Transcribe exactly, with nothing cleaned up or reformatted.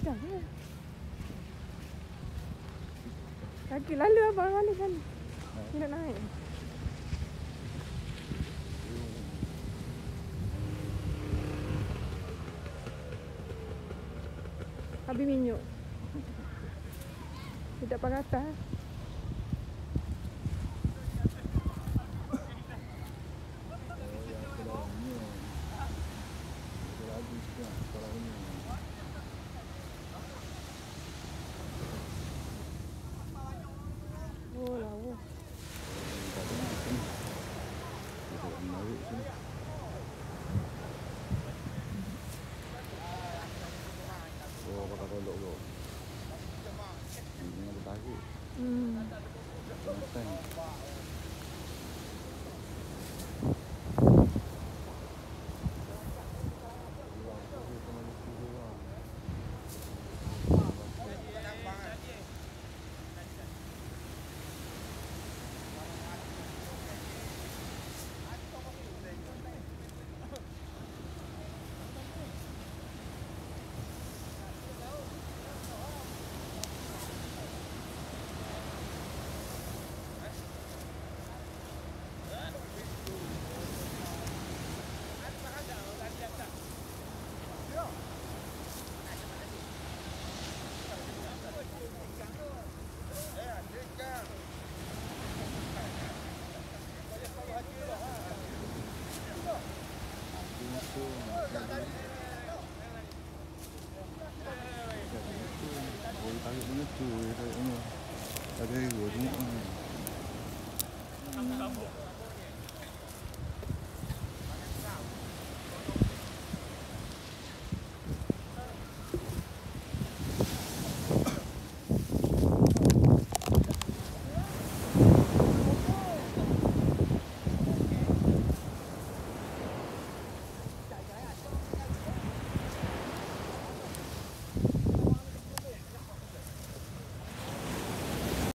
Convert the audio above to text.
Jangan. Kaki lalu abang balik kan. Tidak naik. Habis minyak. Tidak pakai atas. Oh, lawa. Oh, kata kolok tu. Ini ada tarik. Hmm. Tentang. Boleh tarik benda tu, tarik benda. Ada dua tengok ni.